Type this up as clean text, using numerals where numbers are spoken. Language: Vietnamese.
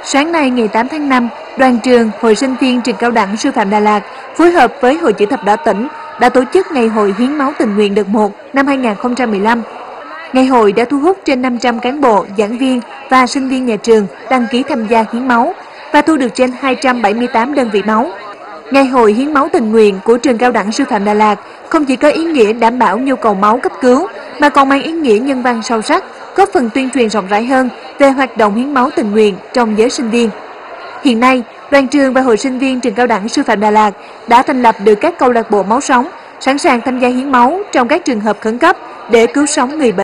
Sáng nay ngày 8 tháng 5, đoàn trường, Hội sinh viên trường Cao đẳng Sư phạm Đà Lạt phối hợp với Hội Chữ thập đỏ tỉnh đã tổ chức Ngày hội hiến máu tình nguyện đợt 1 năm 2015. Ngày hội đã thu hút trên 500 cán bộ, giảng viên và sinh viên nhà trường đăng ký tham gia hiến máu và thu được trên 278 đơn vị máu. Ngày hội hiến máu tình nguyện của trường Cao đẳng Sư phạm Đà Lạt không chỉ có ý nghĩa đảm bảo nhu cầu máu cấp cứu mà còn mang ý nghĩa nhân văn sâu sắc, góp phần tuyên truyền rộng rãi hơn về hoạt động hiến máu tình nguyện trong giới sinh viên. Hiện nay, đoàn trường và Hội sinh viên trường Cao đẳng Sư phạm Đà Lạt đã thành lập được các câu lạc bộ máu sống, sẵn sàng tham gia hiến máu trong các trường hợp khẩn cấp để cứu sống người bệnh.